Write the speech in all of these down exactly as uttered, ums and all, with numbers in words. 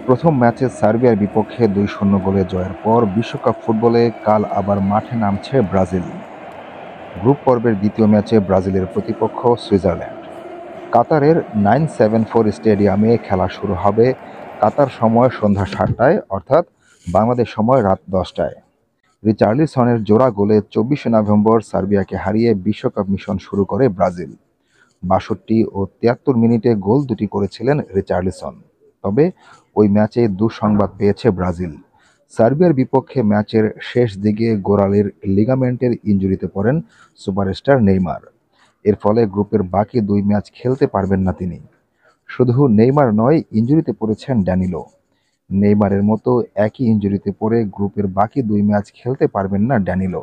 প্রথম ম্যাচে সার্বিয়ার বিপক্ষে দুই শূন্য গোলে জয়ের পর বিশ্বকাপ ফুটবলে কাল আবার মাঠে নামছে ব্রাজিল। গ্রুপ পর্বের দ্বিতীয় ম্যাচে ব্রাজিলের প্রতিপক্ষ সুইজারল্যান্ড। কাতারের নাইন সেভেন ফোর স্টেডিয়ামে খেলা শুরু হবে কাতার সময় সন্ধ্যা সাতটায়, অর্থাৎ বাংলাদেশ সময় রাত দশটায়। রিচার্লিসনের জোড়া গোলে চব্বিশে নভেম্বর সার্বিয়াকে হারিয়ে বিশ্বকাপ মিশন শুরু করে ব্রাজিল। বাষট্টি ও তিয়াত্তর মিনিটে গোল দুটি করেছিলেন রিচার্লিসন। তবে ওই ম্যাচে দুঃসংবাদ পেয়েছে ব্রাজিল। সার্বিয়ার বিপক্ষে ম্যাচের শেষ দিকে গোড়ালির লিগামেন্টের ইনজুরিতে পড়েন সুপারস্টার নেইমার। এর ফলে গ্রুপের বাকি দুই ম্যাচ খেলতে পারবেন না তিনি। শুধু নেইমার নয়, ইনজুরিতে পড়েছেন ড্যানিলো। নেইমারের মতো একই ইনজুরিতে পড়ে গ্রুপের বাকি দুই ম্যাচ খেলতে পারবেন না ড্যানিলো।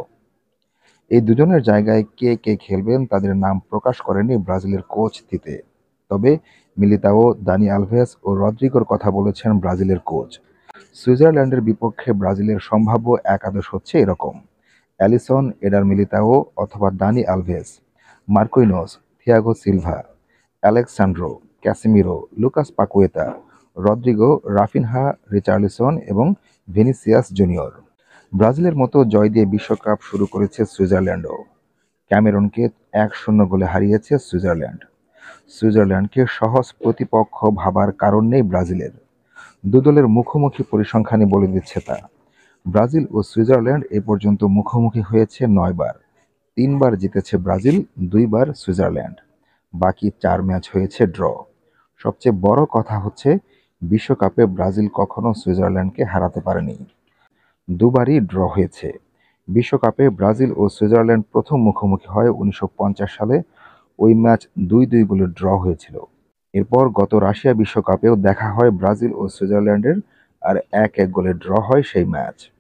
এই দুজনের জায়গায় কে কে খেলবেন তাদের নাম প্রকাশ করেনি ব্রাজিলের কোচ তিতে। তবে মিলিতাও, দানি আলভেস ও রদ্রিগোর কথা বলেছেন ব্রাজিলের কোচ। সুইজারল্যান্ডের বিপক্ষে ব্রাজিলের সম্ভাব্য একাদশ হচ্ছে এরকম: অ্যালিসন, এডার মিলিতাও অথবা Dani Alves, Marquinhos, Thiago Silva, Alex Sandro, Casemiro, Lucas Paqueta, Rodrigo, Raphinha, Richarlison এবং ভিনিসিয়াস জুনিয়র। ব্রাজিলের মতো জয় দিয়ে বিশ্বকাপ শুরু করেছে সুইজারল্যান্ডও। ক্যামেরুনকে এক শূন্য গোলে হারিয়েছে সুইজারল্যান্ড। সুইজারল্যান্ডকে সহজ প্রতিপক্ষ ভাবার কারণ নেই ব্রাজিলের। দু দলের মুখোমুখি পরিসংখ্যানই বলে দিচ্ছে তা। ব্রাজিল ও সুইজারল্যান্ড এ পর্যন্ত মুখোমুখি হয়েছে নয়বার। তিনবার জিতেছে ব্রাজিল, দুইবার সুইজারল্যান্ড। বাকি চার ম্যাচ হয়েছে ড্র। সবচেয়ে বড় কথা হচ্ছে, বিশ্বকাপে ব্রাজিল কখনো সুইজারল্যান্ডকে হারাতে পারেনি। দুবারই ড্র হয়েছে। বিশ্বকাপে ব্রাজিল ও সুইজারল্যান্ড প্রথম মুখোমুখি হয় উনিশশো পঞ্চাশ সালে। ওই ম্যাচ দুই দুই গোলে ড্র হয়েছিল। এরপর গত রাশিয়া বিশ্বকাপেও দেখা হয় ব্রাজিল ও সুইজারল্যান্ডের, আর এক এক গোলে ড্র হয় সেই ম্যাচ।